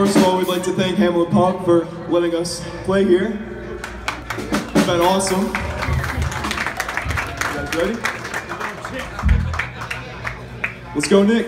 First of all, we'd like to thank Hamlin Pub for letting us play here. It's been awesome. You guys ready? Let's go, Nick.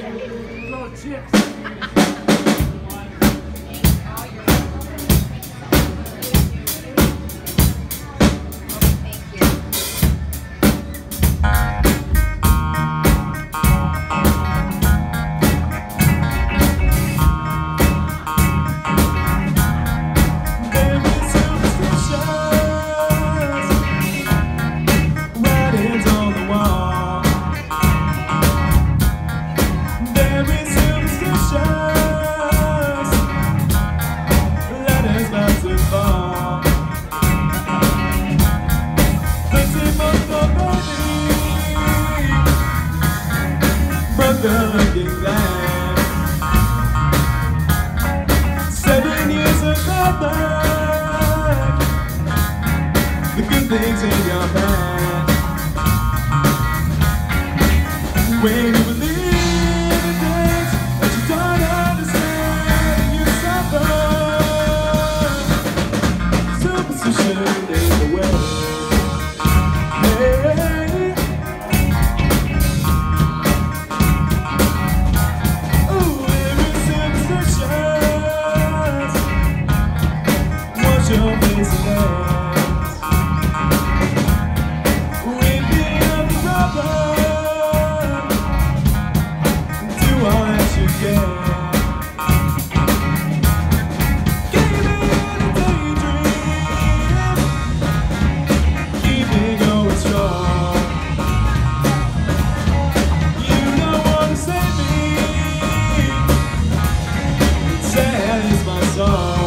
Looking back 7 years of bad luck, the good things in your past. When you believe in things that you don't understand, you suffer. Superstition is the way. Hey. Your face and hands. We build the problem. Do all that you can. Give it a daydream. Keep it going strong. You don't want to save me. Sad is my song.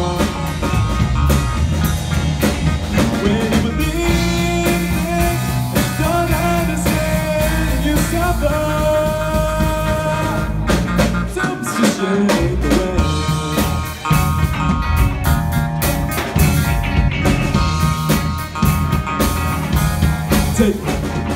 Take it.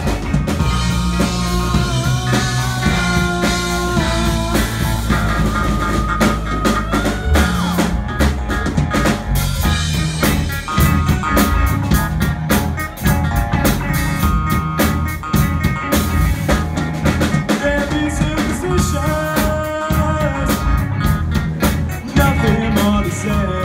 There be superstitions, nothing more to say.